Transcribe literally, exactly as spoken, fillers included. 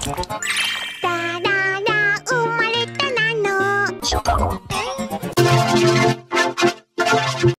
だらら生まれたなの。